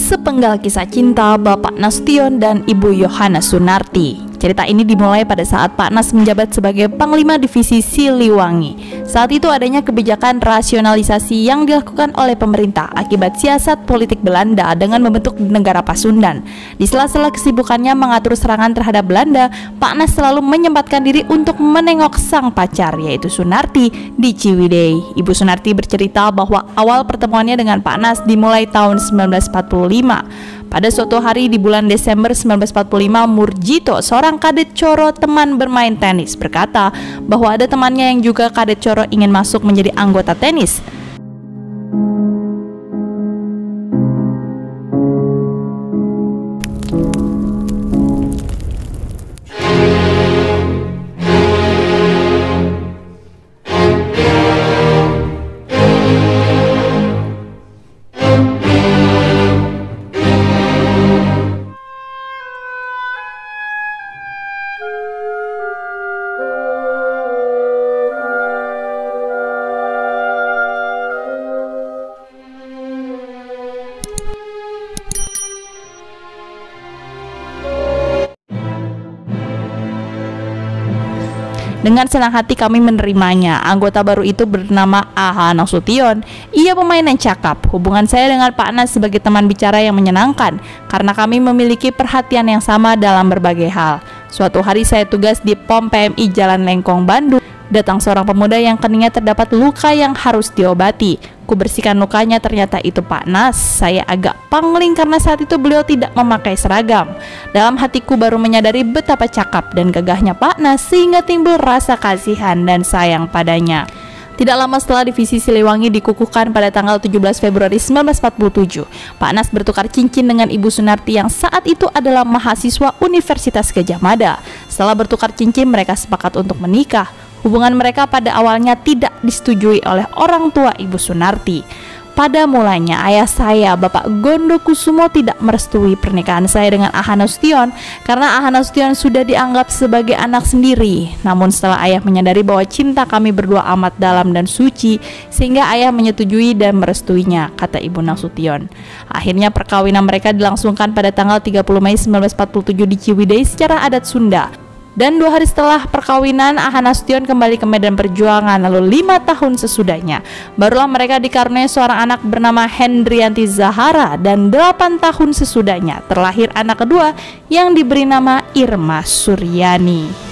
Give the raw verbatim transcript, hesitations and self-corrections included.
sepenggal kisah cinta Bapak Nasution dan Ibu Yohana Sunarti. Cerita ini dimulai pada saat Pak Nas menjabat sebagai Panglima Divisi Siliwangi. Saat itu adanya kebijakan rasionalisasi yang dilakukan oleh pemerintah akibat siasat politik Belanda dengan membentuk negara Pasundan. Di sela-sela kesibukannya mengatur serangan terhadap Belanda, Pak Nas selalu menyempatkan diri untuk menengok sang pacar, yaitu Sunarti, di Ciwidey. Ibu Sunarti bercerita bahwa awal pertemuannya dengan Pak Nas dimulai tahun seribu sembilan ratus empat puluh lima. Pada suatu hari di bulan Desember seribu sembilan ratus empat puluh lima, Murjito, seorang kadet Coro teman bermain tenis, berkata bahwa ada temannya yang juga kadet Coro ingin masuk menjadi anggota tenis. Dengan senang hati kami menerimanya. Anggota baru itu bernama Aha Nasution. Ia pemain yang cakap. Hubungan saya dengan Pak Nas sebagai teman bicara yang menyenangkan karena kami memiliki perhatian yang sama dalam berbagai hal. Suatu hari saya tugas di Pom P M I Jalan Lengkong, Bandung. Datang seorang pemuda yang keningnya terdapat luka yang harus diobati. Ku bersihkan lukanya, ternyata itu Pak Nas. Saya agak pangling karena saat itu beliau tidak memakai seragam. Dalam hatiku baru menyadari betapa cakap dan gagahnya Pak Nas sehingga timbul rasa kasihan dan sayang padanya. Tidak lama setelah Divisi Siliwangi dikukuhkan pada tanggal tujuh belas Februari seribu sembilan ratus empat puluh tujuh, Pak Nas bertukar cincin dengan Ibu Sunarti yang saat itu adalah mahasiswa Universitas Gadjah Mada. Setelah bertukar cincin, mereka sepakat untuk menikah. Hubungan mereka pada awalnya tidak disetujui oleh orang tua Ibu Sunarti. Pada mulanya ayah saya, Bapak Gondo Kusumo, tidak merestui pernikahan saya dengan Aha Nasution karena Aha Nasution sudah dianggap sebagai anak sendiri. Namun setelah ayah menyadari bahwa cinta kami berdua amat dalam dan suci, sehingga ayah menyetujui dan merestuinya, kata Ibu Nasution. Akhirnya perkawinan mereka dilangsungkan pada tanggal tiga puluh Mei seribu sembilan ratus empat puluh tujuh di Ciwidey secara adat Sunda. Dan dua hari setelah perkawinan, Aha Nasution kembali ke medan perjuangan. Lalu lima tahun sesudahnya, barulah mereka dikaruniai seorang anak bernama Hendrianti Zahara. Dan delapan tahun sesudahnya terlahir anak kedua yang diberi nama Irma Suryani.